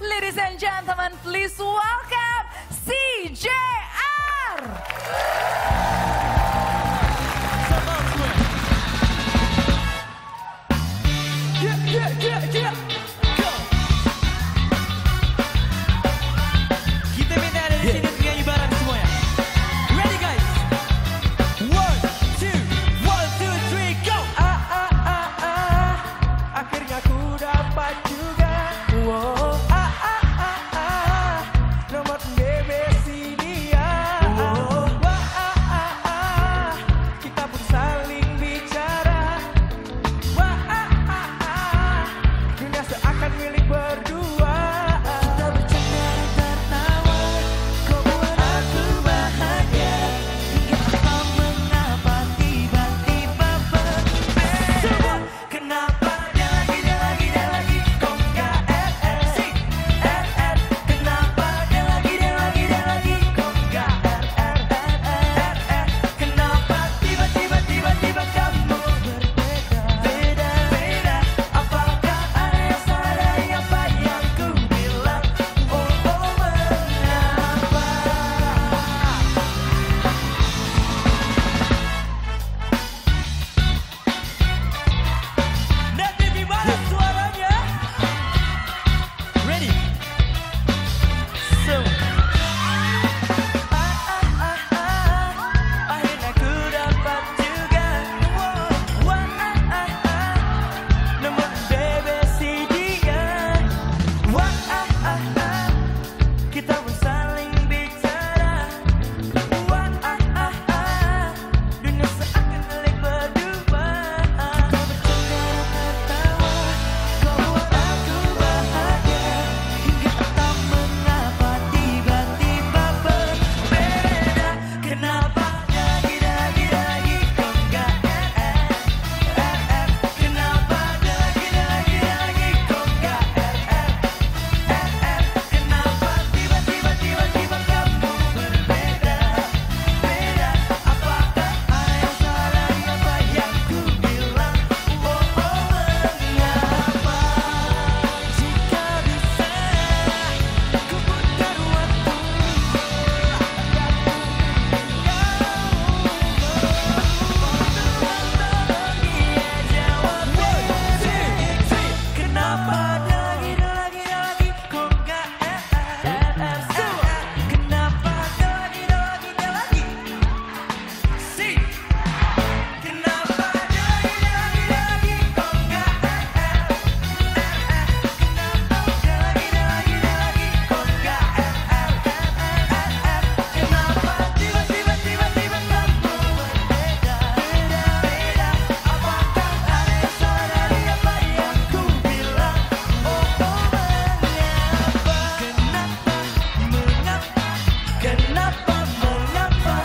Ladies and gentlemen, please welcome CJR. Kita minta dari sini penyanyi bareng semuanya. Ready guys? 1, 2, 1, 2, 3, go! Akhirnya ku dapat juga. Wow. Nomor BBC dia. Wow. Kita pun saling bicara. Dunia seakan milik berdua. Kita bercanda dan tertawa. Kau buat aku bahagia. Hingga entah mengapa tiba-tiba berbeda. Kenapa dia lagi kau nggak RR. Kenapa dia lagi kau nggak RR. Kenapa tiba-tiba kamu berbeda. Apakah ada yang salah dari apa yang ku bilang? Oh mengapa? Nanti gimana suaranya? Ready? So akhirnya ku dapat juga. Nomor BBC dia. Kita pun saling bicara. Dunia seakan milik berdua. Kita bercanda tertawa. Kau buat aku bahagia. Hingga entah mengapa tiba-tiba berbeda. Kenapa lagi kau nggak RR. Kenapa lagi kau nggak RR. Kenapa tiba-tiba kamu berbeda. Apakah ada yang salah dari apa yang ku bilang? Oh mengapa? Jika bisa ku putar waktu. Kenapa lagi kau nggak RR. Kenapa lagi si. Kenapa lagi kau nggak RR. Kenapa lagi kau nggak RR. Kenapa tiba-tiba kamu berbeda. Apakah ada yang salah dari apa yang ku bilang? Oh mengapa? Kenapa mengapa?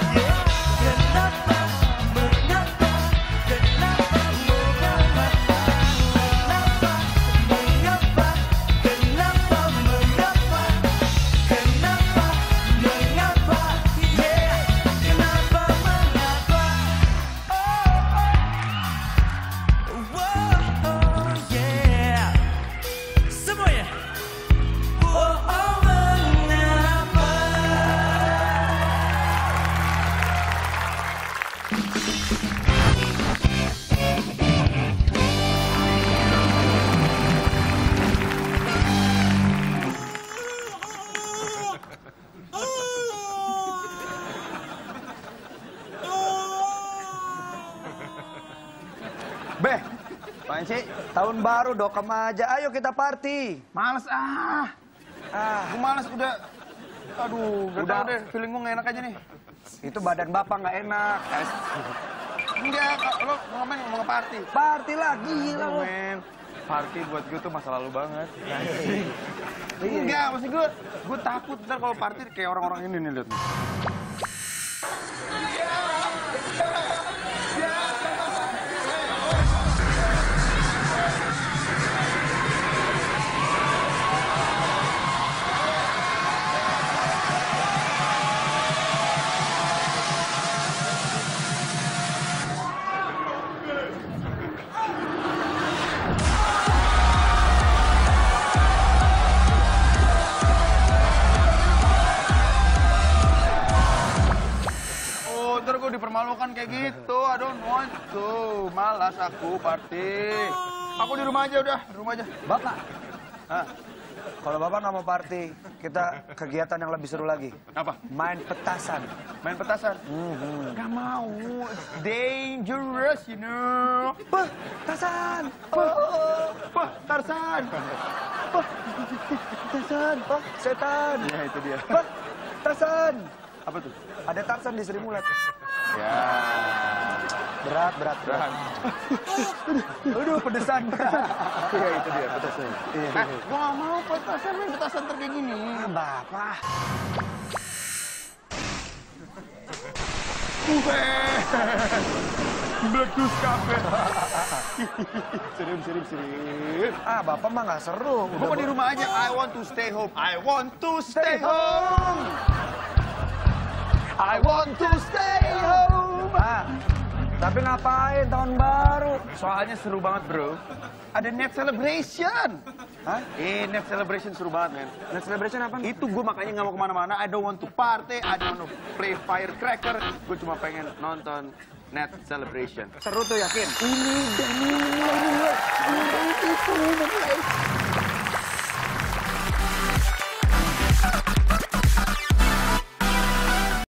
Oh yeah. Semuanya. Oh mengapa? Beh, apaan sih? Tahun baru dokam aja. Ayo kita party. Males Gue males udah. Aduh, gak Udah. tau deh, feeling gue gak enak aja nih. Itu badan bapak nggak enak. Enggak, lo mau ngapain? Mau nge-party? Party lagi gila lo. Men, party buat gue tuh masa lalu banget. Iya. Enggak, maksud gue takut ntar kalau party kayak orang-orang ini nih, lihat. memalukan kayak gitu. I don't want to. Malas aku party. Aku di rumah aja udah, di rumah aja. Bapak, Hah? kalau Bapak nggak mau party, kita kegiatan yang lebih seru lagi. Apa? Main petasan. Main petasan? Gak mau. It's dangerous, you know. Petasan. Tarsan. Petasan. Setan. Ya, itu dia. Petasan. Apa tuh? Ada Tarsan di Sri Mulat. Ya. Berat. Aduh, pedesan. Iya, itu dia, petasan. Gua gak mau petasan, main petasan kayak gini. Bapak. Black Goose Cafe. Sirim. Bapak mah nggak seru. Gua mau di rumah aja. I want to stay home. I want to stay home. I want to stay home. Tapi ngapain tahun baru? Soalnya seru banget, bro. Ada net celebration. Hah? Net celebration seru banget, men. Net celebration apa? Itu gue makanya nggak mau kemana-mana. I don't want to party. I don't want to play firecracker. Gue cuma pengen nonton net celebration. Seru tuh, yakin? Ini